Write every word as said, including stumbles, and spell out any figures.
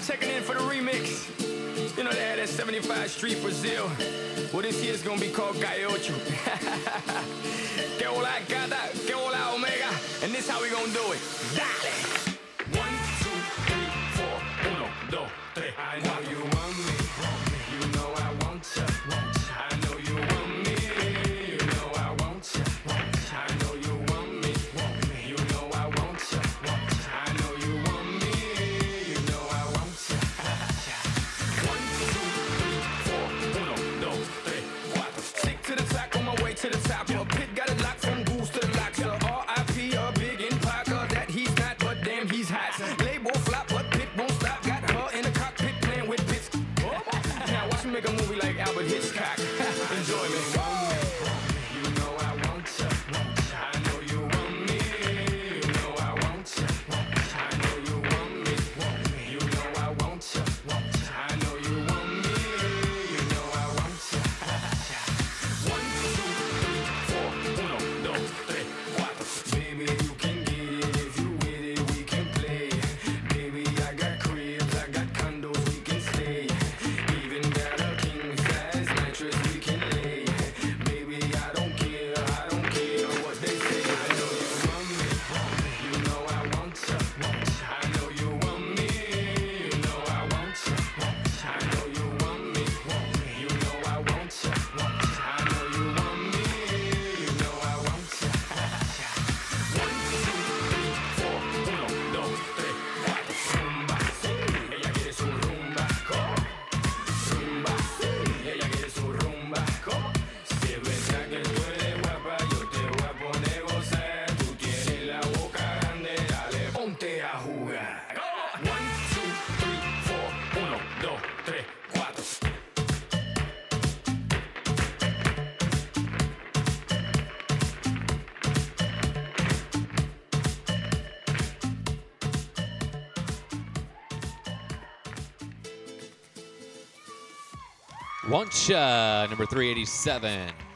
checking in for the remix. You know they had that seventy-five Street Brazil. Well, this year's gonna be called Gallo. Que hola gata, que hola omega. And this how we gonna do it. Dale! One, two, three, four. Uno, dos, tres. I know you want me. You know I want ya. I know you want me. You know I want ya. I know you want me. You know I want ya. I know you want me. You know I want ya. One, two, three, four. Uno, dos, tres, cuatro. Stick to the track on my way to the top. A pit got it locked from goose to the locks. R I P a big in Parker that he's not, but damn he's hot. Label flop, but pit won't stop. Got her in the cockpit playing with bits. Now watch me make a movie like Albert Hitchcock. Enjoy me. You know I want ya. I know you want me. You know I want ya. I know you want me. You know I want ya. I know you want me. You know I want ya. One, two, three, four. Uno, dos, tres, cuatro. Baby, you can get it if you with it. We can play. Baby, I got cribs, I got condos, we can stay. Even got a king size mattress we can lay. Baby, I don't care, I don't care what they say. I know you want me. You know I want ya. I know you want me. You know I want ya. I know you want me. You know I want ya. I know you want me. You know I want ya. One, two, three, four. Uno, dos, tres, cuatro. Rumba, sí. Ella quiere su rumba. ¿Cómo? Rumba, sí. Ella quiere su rumba. ¿Cómo? Si es verdad que tú eres guapa, yo te voy a poner gozar. Tú tienes la boca grande, dale, ponte a jugar. One, two, three, four. Uno, dos, tres, cuatro. Wantcha, number three eighty-seven.